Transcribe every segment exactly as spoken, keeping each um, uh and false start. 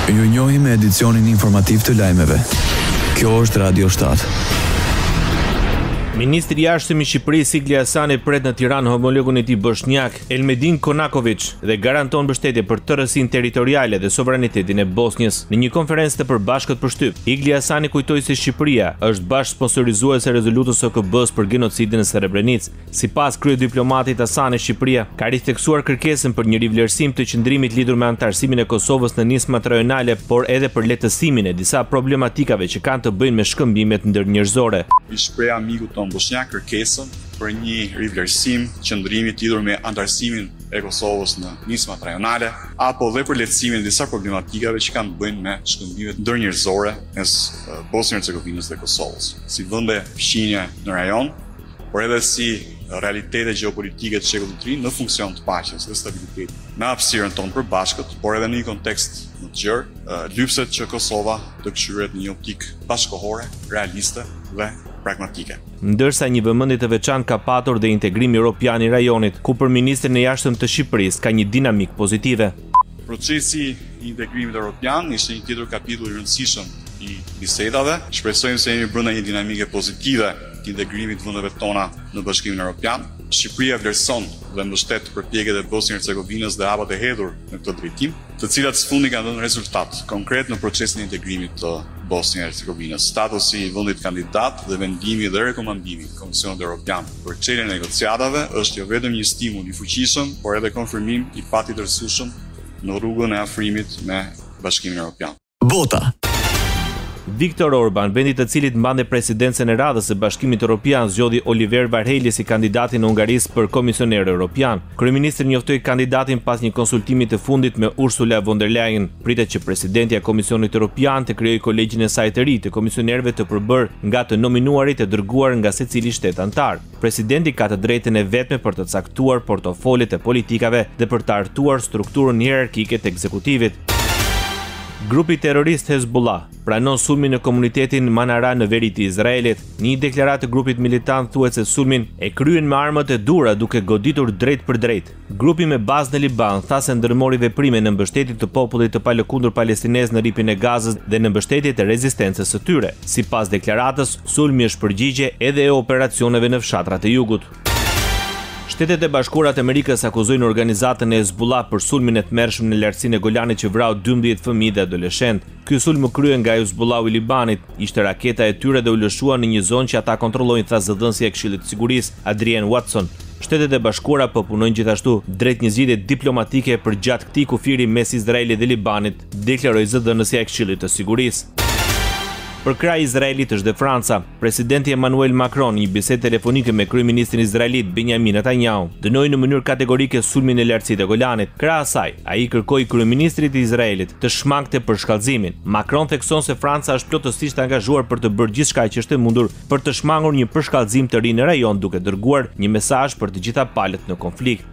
Ju njohim me edicionin informativ të lajmeve. Kjo është Radio shtatë. Ministri i Jashtëm i Shqipërisë Igli Hasani pret në Tiranë homologun e tij bosnjak Elmedin Konaković dhe garanton mbështetje për tërësinë territoriale dhe sovranitetin e Bosnjës. Në një konferencë të përbashkët për shtyp, Igli Hasani kujtoi se Shqipëria është bashkë sponsorizuese e rezolutës së O K B-s për genocidin në Srebrenicë. Sipas kryediplomatit Hasani, Shqipëria ka ritheksuar kërkesën për një rivlerësim të qëndrimit lidhur me anëtarësimin e Kosovës në nismat rajonale, por edhe për lehtësimin e disa problematikave që kanë të bëjnë me shkëmbimet ndërnjerëzore. Shpreha miku ton bosnjak kërkesën për një rivlerësim qëndrimit lidhur me anëtarësimin e Kosovës në nismat rajonale, apo dhe për lehtësimin e disa problematikave që kanë të bëjnë me shkëmbimet ndërnjerëzore mes Bosnjës e Hercegovinës dhe Kosovës, si vende fqinje në rajon, por edhe si realitete gjeopolitike të shekullit të ri në funksion të paqes dhe stabilitetit në hapësirën tonë përbashkët, por edhe në një kontekst më të gjerë, lypset që Kosova të këshyret në një optikë bashkëkohore, realiste dhe pragmatike. Ndërsa një vëmendje të veçantë ka patur dhe integrimi evropian i rajonit, ku për ministrin e jashtëm të Shqipërisë ka një dinamik pozitive. Procesi i integrimit evropian ishte një tjetër kapitull i rëndësishëm i bisedave. Shpresojmë se jemi brenda një dinamike pozitive të integrimit vendeve tona në Bashkimin Evropian. Shqipëria vlerëson dhe mbështet përpjekjet e Bosnjës së Hercegovinës dhe hapat e hedhur në këtë drejtim, të cilat së fundi kanë dhënë rezultat konkret në procesin e integrimit të Bosnjës së Hercegovinës. Statusi i vendit kandidat dhe vendimi dhe rekomandimi i Komisionit Evropian për çeljen e negociatave është jo vetëm një stimul i fuqishëm, por edhe konfirmim i patjetërsueshëm në rrugën e afrimit me Bashkimin Evropian. Bota. Viktor Orban, vendi të cilit mbante presidencën e radhës së Bashkimit Evropian, zgjodhi Oliver Varhelyi si kandidatin e Hungarisë për komisioner evropian. Kryeministri njoftoi kandidatin pas një konsultimi të fundit me Ursula von der Leyen. Pritet që presidenti i Komisionit Evropian të krijojë kolegjin e saj të ri të komisionerëve të përbërë nga të nominuarit e dërguar nga secili shtet antar. Presidenti ka të drejtën e vetme për të caktuar portofolet e politikave dhe për të hartuar strukturën hierarkike të ekzekutivit. Grupi terrorist Hezbollah pranon sulmin në komunitetin Manara në veri të Izraelit. Në një deklaratë të grupit militant thuhet se sulmin e kryen me armët e dhura duke goditur drejt për drejt. Grupi me bazë në Liban tha se ndërmori veprime në mbështetje të popullit të palëkundur palestinez në ripin e Gazës dhe në mbështetje të rezistencës së tyre. Sipas deklaratës, sulmi është përgjigje edhe e operacioneve në fshatrat e jugut. Shtetet e Bashkuara të Amerikës akuzojnë organizatën e Hezbollah për sulmin e tmerrshëm në lartësinë e Golanit që vrau dymbëdhjetë fëmijë dhe adoleshent. Ky sulm u krye nga Hezbollahu i Libanit, ishte raketa e tyre dhe u lëshua në një zonë që ata kontrollojnë, tha zëdhënësi e Këshillit të Sigurisë, Adrian Watson. Shtetet e Bashkuara po punojnë gjithashtu drejt një zgjidhje diplomatike përgjatë këtij kufiri mes Izraelit dhe Libanit, deklaroi zëdhënësia e Këshillit të Sigurisë. Për kraj Izraelit është dhe Franca. Presidenti Emmanuel Macron, një bisedë telefonike me kryeministrin izraelit Benjamin Netanyahu, dënoi në mënyrë kategorike sulmin e lartësitë e Golanit. Krahas asaj, ai kërkoi kryeministrit të Izraelit të shmangte për shkallëzimin. Macron thekson se Franca është plotësisht angazhuar për të bërë gjithçka që është e mundur për të shmangur një përshkallëzim të ri në rajon, duke dërguar një mesazh për të gjitha palët në konflikt.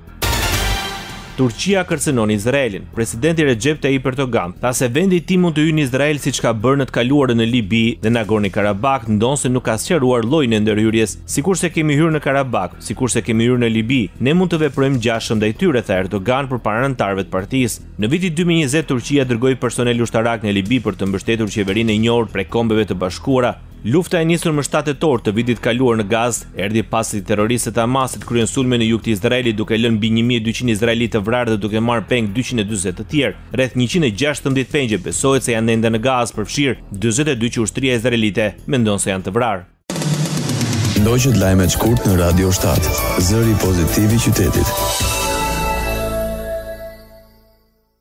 Turqia kërcënon Izraelin. Presidenti Recep Tayyip Erdogan tha se vendi i tij mund të hyjë në Izrael siç ka bërë në të kaluarën në Libi dhe Nagorno-Karabakh, ndonse nuk ka sqaruar llojin e ndërhyrjes. Sikurse kemi hyrë në Karabakh, sikurse kemi hyrë në Libi, ne mund të veprojmë gjashëm ndaj tyre, tha Erdogan përpara anëtarëve të partisë. Në vitin dy mijë e njëzet Turqia dërgoi personel ushtarak në Libi për të mbështetur qeverinë e njohur prej Kombeve të Bashkuara. Lufta e nisur më shtatë tetor të vitit kaluar në Gazë erdhi pasi terroristët e Hamasit kryen sulme në jug të Izraelit duke lënë mbi një mijë e dyqind izraelitë të vrarë dhe duke marrë peng dyqind e dyzet të tjerë. Rreth njëqind e gjashtëmbëdhjetë pengje besohet se janë ende në Gazë, përfshirë dyzet e dy që ushtria izraelite mendon se janë të vrarë. Ndoqët lajmet shkurt në Radio shtatë, zëri pozitiv i qytetit.